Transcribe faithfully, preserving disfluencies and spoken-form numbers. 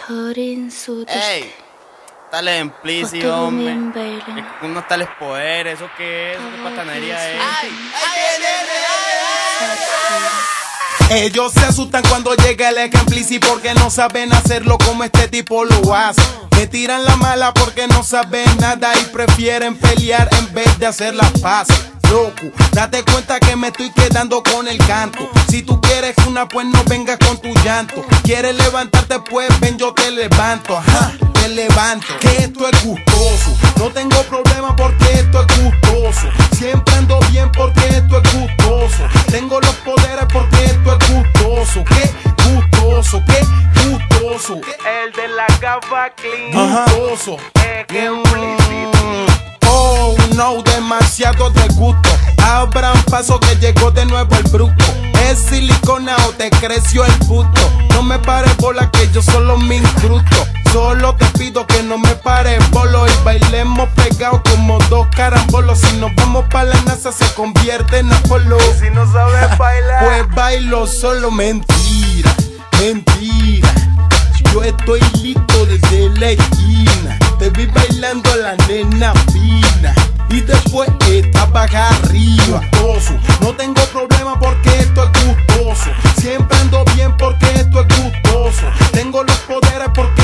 Hörin suutusta. Ey, tales implícitos, hombre. Unos tales poderes, ¿eso qué es? ¿Qué patanería es? ¡Ay! Ellos se asustan cuando llega el ejemplici porque no saben hacerlo como este tipo lo hace. Me tiran la mala porque no saben nada y prefieren pelear en vez de hacer la paz. Loco, date cuenta que me estoy quedando con el canto. Si tú quieres una, pues no vengas con tu llanto. Quieres levantarte, pues ven, yo te levanto. Ajá, te levanto. Que esto es gustoso. No tengo problema porque esto es gustoso. Siempre ando bien porque esto es gustoso. Tengo los poderes porque esto es gustoso. Qué gustoso, qué gustoso. El de la gafa clean. Gustoso. Eh, qué publicidad. Oh no, demasiado de gusto. Abran paso que llegó de nuevo el bruto. ¿Es silicona o te creció el puto? No me pares bola que yo solo me incrusto. Solo te pido que no me pares bolo y bailemos pegados como dos carambolos. Si nos vamos pa' la NASA se convierte en Apolo. Si no sabes bailar, pues bailo solo. Mentira, mentira. Yo estoy listo desde la esquina. Te vi bailando a la nena fina y después estaba acá arriba. Gustoso, no tengo problema porque esto es gustoso. Siempre ando bien porque esto es gustoso. Tengo los poderes porque